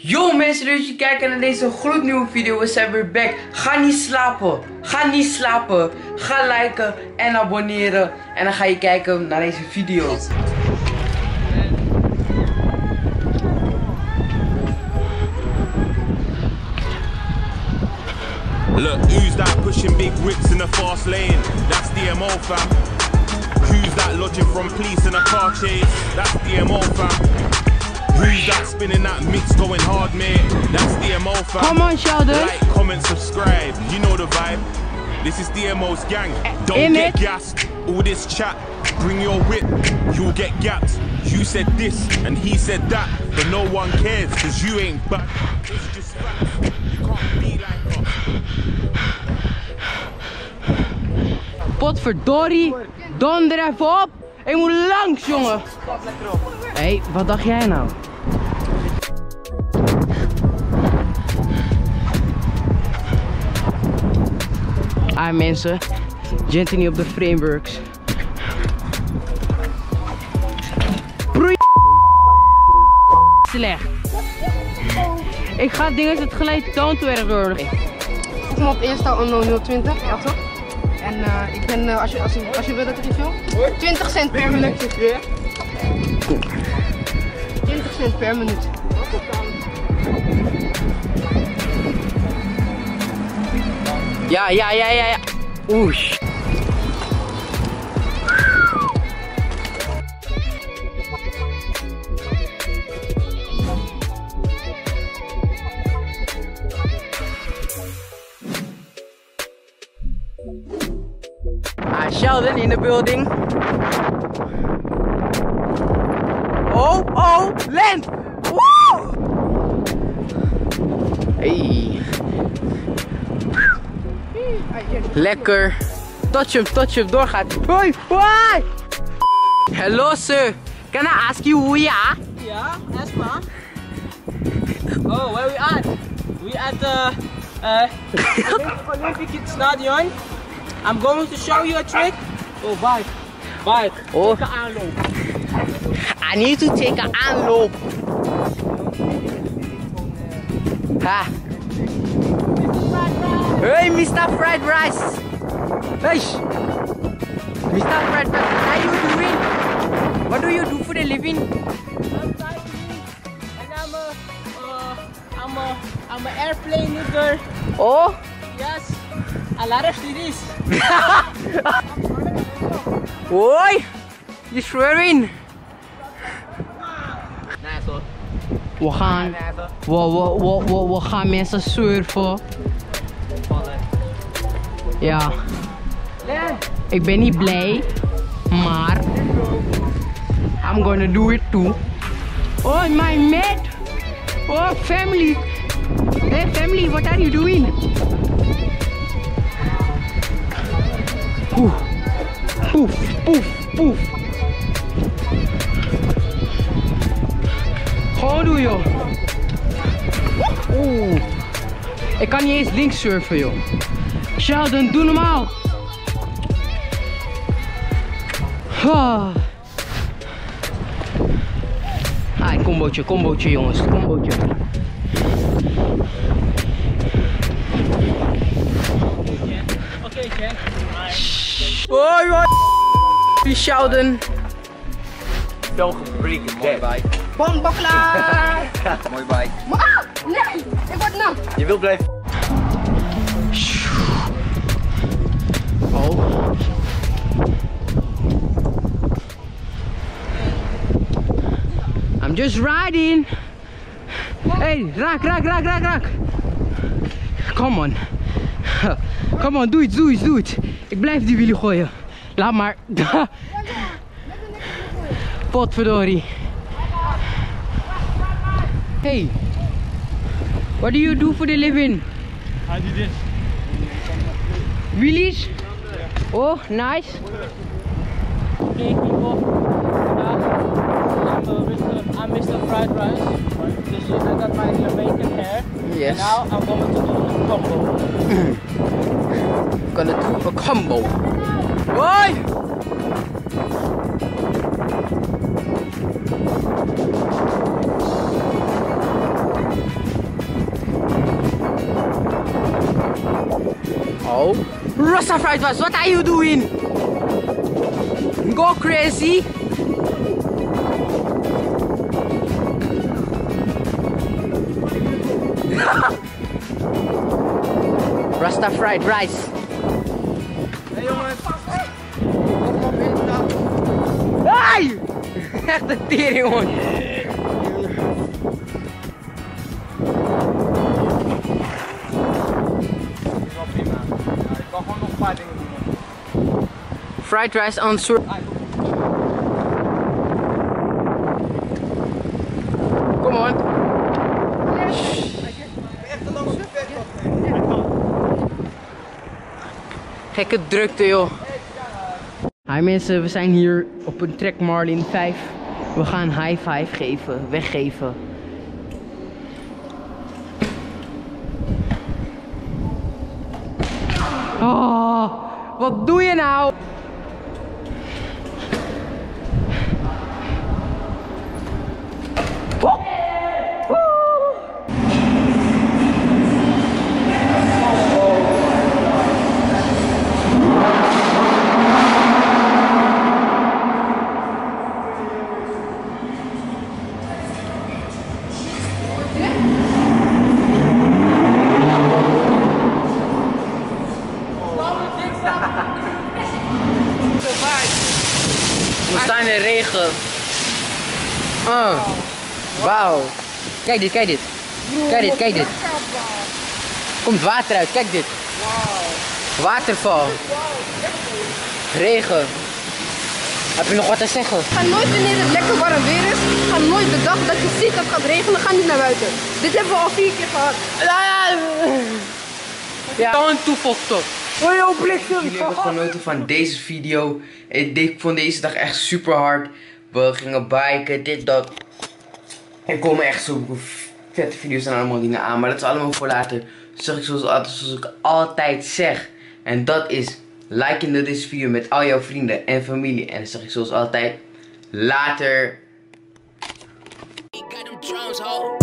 Yo mensen, dus je kijken naar deze gloednieuwe video. We zijn weer back. Ga niet slapen. Ga niet slapen. Ga liken en abonneren. En dan ga je kijken naar deze video. Look, who's that pushing big whips in the fast lane? That's DMO fam. Who's that lodging from police in a car chase? That's DMO fam. Who's that spinning that mix going hard, mate? That's DMO fam. Come on, Sheldon. Like, comment, subscribe. You know the vibe. This is DMO's gang. Don't get gassed. All this chat. Bring your whip. You'll get gapped. You said this and he said that, but no one cares cause you ain't back. It's just facts. You can't be like us. Potverdorie. Donder even op. Ik moet langs, jongen. Hé, wat dacht jij nou? Ah mensen, Gentini op de frameworks. Broei. Slecht. Ik ga dingen het gelijk toon te erg door. Ik kom op Insta Unknown 020, ja toch? En ik ben, als je wil dat ik je film, 20 cent per minuut. 20 cent per minuut. Ja. Oesh. Sheldon in the building. Oh, land! Woo! Hey. Lekker. Touch hem, doorgaat. Hoi, hoi! Hello sir, can I ask you who you are? Yeah, ask ma. Oh, where we at? We at the Olympic Stadion. I'm going to show you a trick. Oh, bye. Oh. Take een aanloop. I need to take an aanloop. Ha. Hey, Mr. Fried Rice. Hey, Mr. Fried Rice, what are you doing? What do you do for a living? I'm cycling, and I'm a airplane nigger. Oh. Yes, a lot of cities. Oi, you swearing? We gaan mensen surfen. Ja. Ik ben niet blij, maar I'm gonna do it too. Oh, my mate. Oh, family. Hey, family, what are you doing? Poef, poef. Gewoon doen, joh. Oeh. Ik kan niet eens links surfen, joh. Sheldon, doe normaal. Combootje, jongens. Combootje. Oké, Jack. Hoi, Sheldon. Zo gebreken, mooi bike. Bombaklaar! Mooi bike. Maar, nee, ik word nat. Je wilt blijven. Oh. I'm just riding. Hey, raak. Come on, doe het. Ik blijf die wielen gooien. Laat maar. Potverdorie. Hey, what do you do for the living? I do this. Wheelies? Oh, nice. Okay, people. I'm Mr. Fried Rice. Dus I got my Jamaican hair. Yes. Now I'm going to do a combo. Gonna do a combo. Hoi! Rasta Fried Rice, what are you doing? Go crazy. Rasta Fried Rice. Hey jongens. Hey! Echt een tering, man. Ik kan gewoon nog een paar dingen doen. Fried rice on soort. Kom on. Gekke drukte, joh. Hi mensen, we zijn hier op een Trek Marlin 5. We gaan high five geven, weggeven. Oh, wat doe je nou? We staan in de regen. Oh. Wauw. Kijk dit, kijk dit. Kijk dit, kijk dit. Komt water uit, kijk dit. Waterval. Regen. Heb je nog wat te zeggen? Ga nooit wanneer het lekker warm weer is. Ga nooit de dag dat je ziet dat het gaat regenen, ga niet naar buiten. Dit hebben we al 4 keer gehad. Ja, gewoon toevoeg toch. Jullie hebben genoten van deze video. Ik vond deze dag echt super hard. We gingen biken, dit, dat. Er komen echt zo vette video's en allemaal dingen aan. Maar dat is allemaal voor later. Zeg ik zoals ik altijd zeg. En dat is liken deze video met al jouw vrienden en familie. En dan zeg ik zoals altijd later.